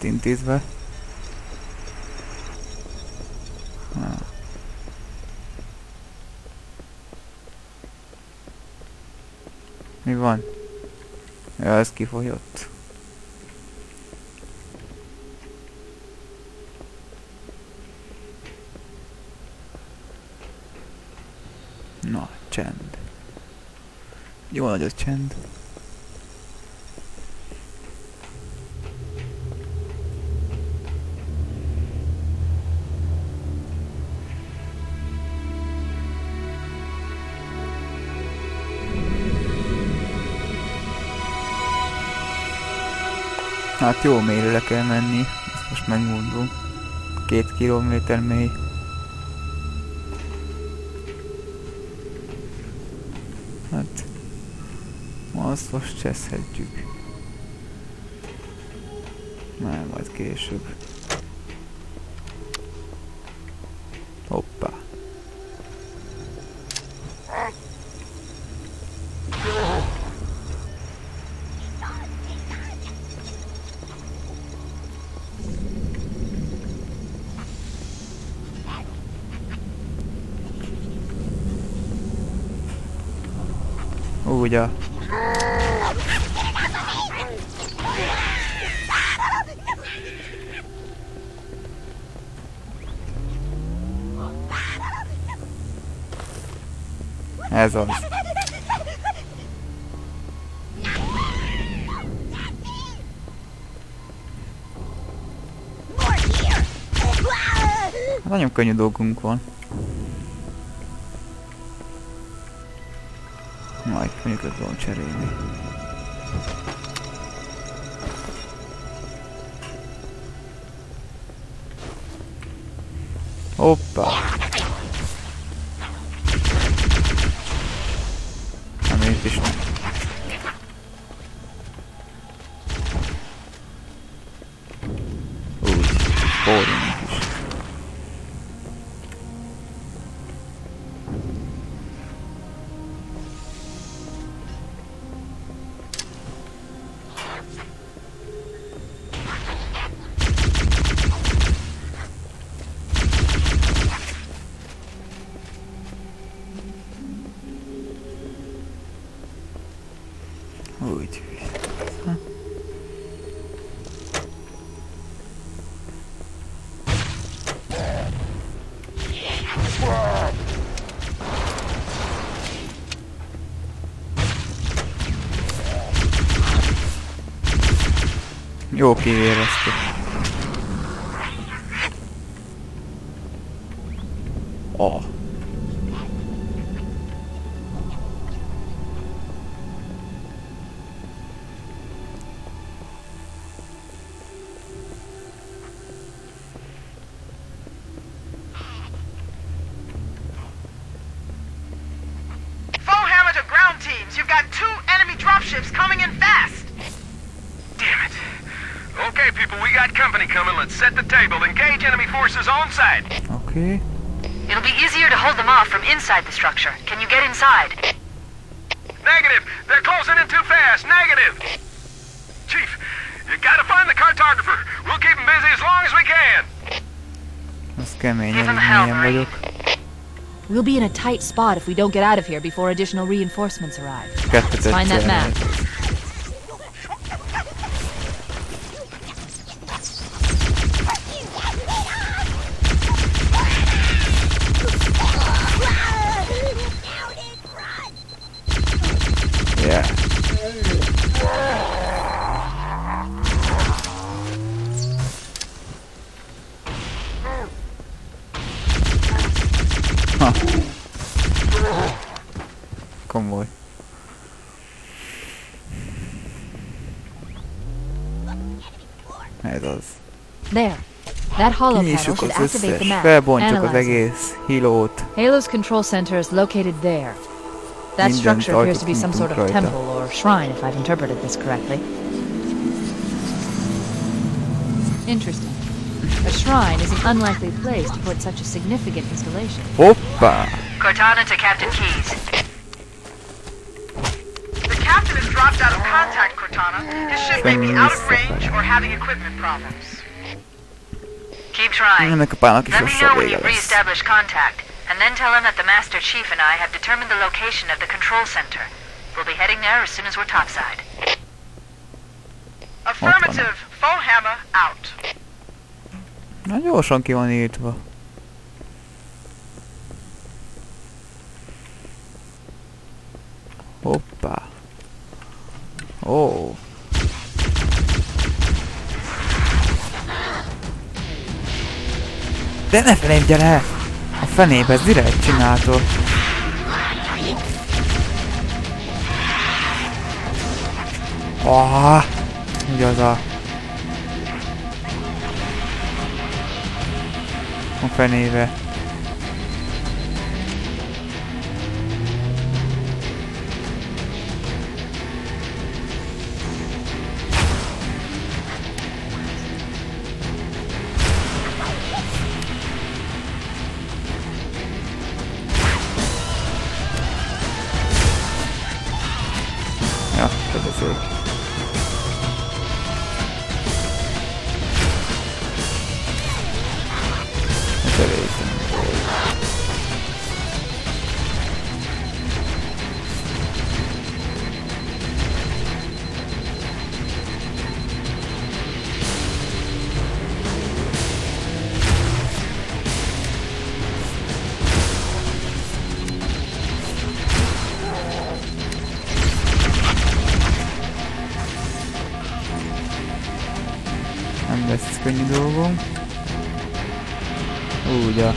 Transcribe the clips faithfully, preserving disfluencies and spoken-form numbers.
lett intézve. Ha. Mi van? Ja, ez kifolyott. Na, csend. Jó nagy a csend. Hát jó mélyre le kell menni, ezt most megmondom. Két kilométer mély. Hát... azt most cseszhetjük. Már majd később. Hoppá. Úgy a... ez az. Nagyon könnyű dolgunk van. Majd mondjuk le tudom cserélni. Hoppá! Nem itt is nem. Úgy, spórolunk is. Úgy. Ha. Jó kivéreztük. Oh. You've got two enemy dropships coming in fast! Damn it. Okay, people, we got company coming. Let's set the table. Engage enemy forces on site. Okay. It'll be easier to hold them off from inside the structure. Can you get inside? Negative. They're closing in too fast. Negative. Chief, you gotta find the cartographer. We'll keep him busy as long as we can. Ez kemény, elég mélyen vagyok. We'll be in a tight spot if we don't get out of here before additional reinforcements arrive. Kettőt Let's find that map. Yeah. Ha. Komoly. Ez az. There. That hollow panel Kinyissuk should az activate the összes, map. felbontjuk az Analyze it. egész hílót. Halo's control center is located there. That Mindent structure appears to be some rajta sort of rajta. temple or shrine, if I've interpreted this correctly. Interesting. A shrine is an unlikely place to put such a significant installation. Hoppá! Cortana to Captain Keyes. The captain has dropped out of contact, Cortana. His ship may be out of range or having equipment problems. Keep trying. Ennek a pályának is Let me lassan know when vége you've lesz. re-established contact, and then tell him that the Master Chief and I have determined the location of the control center. We'll be heading there as soon as we're topside. Affirmative. Fohammer out. Na gyorsan ki van írtva. Hoppá. Ó. Oh. De ne felejtj el! A fenébe, ez direkt csináltod. Ah, ugyaz a... A fenébe. Ja, köszönjük. Ez elég színű. Nem lesz könnyű dolgom. Úgy a...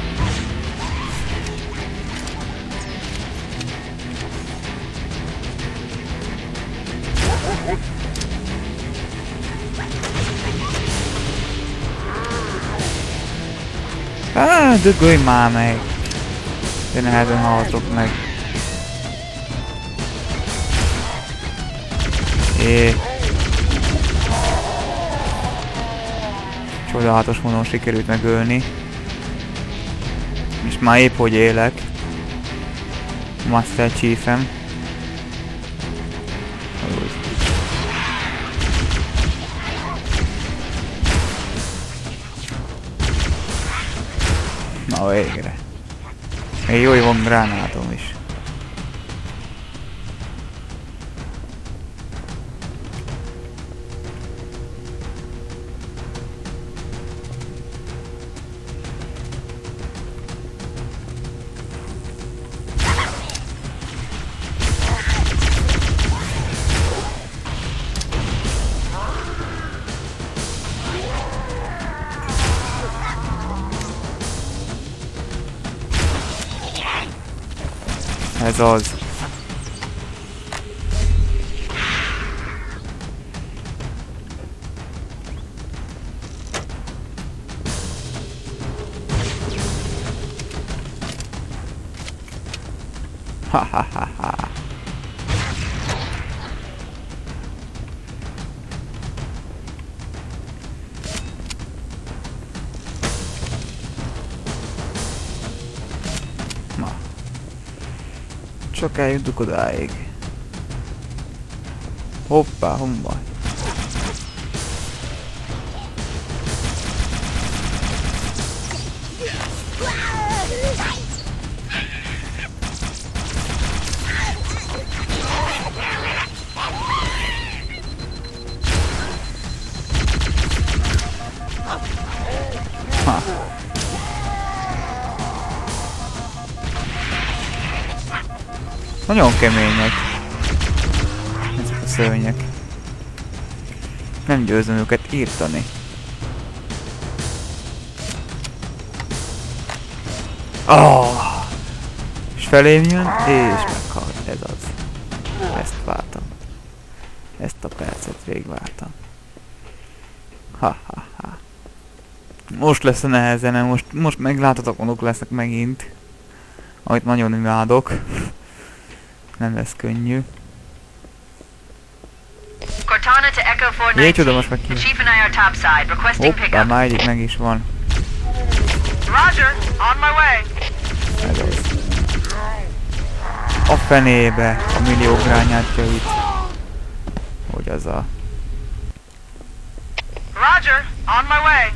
Á, dögölj már meg! De nehezen haltok meg. É. Csodálatos módon sikerült megölni. És már épp hogy élek. Master Chiefem. Na végre. Még jó, hogy van gránátom is. Ez az. Ha ha ha ha. Na. Csak eljutunk odáig. Hoppá, homba. Ha. Nagyon kemények ezek a szörnyek. Nem győzöm őket írtani. Oh! És felém jön, és meghal. Ez az. Ezt vártam. Ezt a percet végvártam. Ha ha ha. Most lesz a nehezen, most, most megláthatok, mondok lesznek megint. Amit nagyon imádok. Nem lesz könnyű. Cortana to Echo four Jégy oda nineteen. most meg The ki. Chief and I are topside, requesting Hoppá, pickup. már egyik meg is van. Roger, on my way. Ez az. A fenébe a millió grányátjait. Hogy az a... Roger, on my way.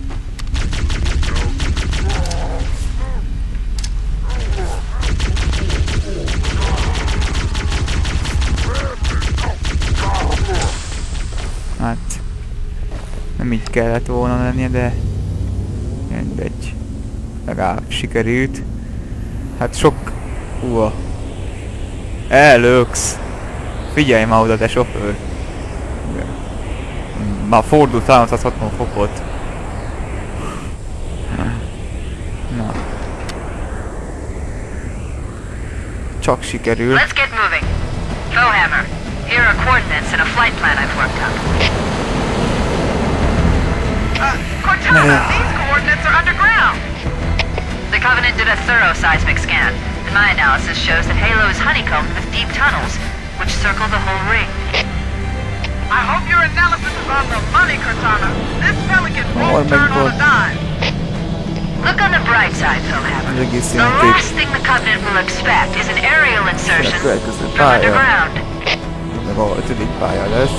Hát... Nem így kellett volna lennie, de... mindegy. Legalább sikerült. Hát sok... Uha. Ellöksz! Figyelj már oda, te sofőr! Már fordult háromszázhatvan fokot. Na. Csak sikerül. Let's get moving. Bowhammer, here are coordinates and a flight plan I've worked up. Uh, Cortana, these coordinates are underground. The Covenant did a thorough seismic scan, and my analysis shows that Halo is honeycombed with deep tunnels, which circle the whole ring. I hope your analysis is on the money, Cortana. This Pelican Oh won't my turn on God. a dime. Look on the bright side, Bowhammer. Az egész The játék. last thing the Covenant will expect is an aerial insertion Következő from pálya. underground. Meg a ötödik pálya lesz.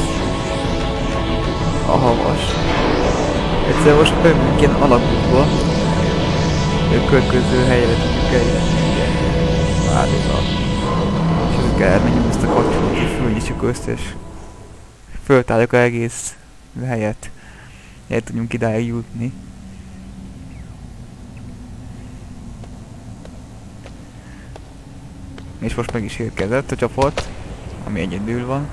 A havas. Egyszer most bemegyünk ilyen alakukba. A következő helyre tudjuk eljönni. Várjuk. És ezzel kell elmenjünk ezt a kapcsolót, és fölnyissuk összes. Föltáljuk az egész helyet. El tudjunk idáig jutni. És most meg is érkezett a csapat, ami egyedül van.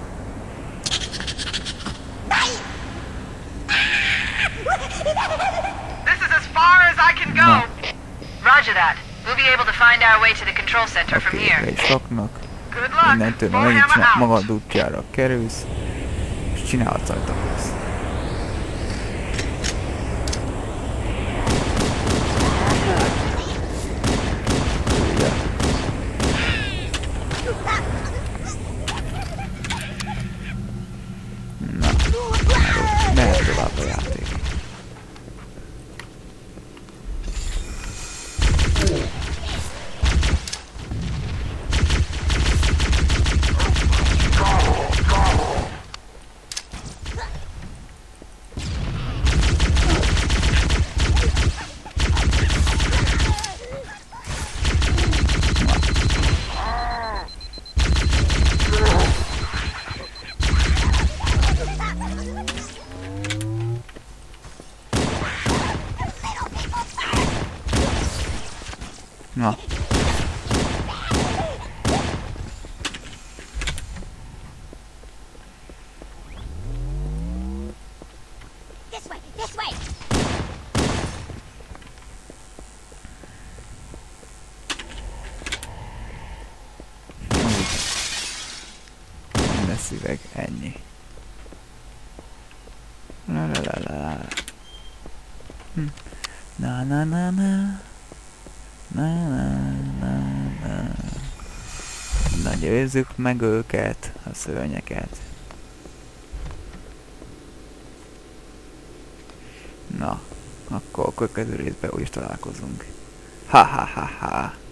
This is as far as I can go. Na, Roger that. We'll be able to find our way to the control center from oké, here. le is raknak. Good luck. Innentől már megint Bowhammer csinál, out. magad útjára kerülsz, és csinálhatsz rajta azt. Ugye. Na, mehet tovább a játék. Na. This way, this way. Úgy. Minden szíveg, ennyi. La la la la la. Hm. Na na na na. Na na na na. Na győzzük meg őket, a szörnyeket. Na, akkor a következő részben úgyis találkozunk. Ha ha ha ha.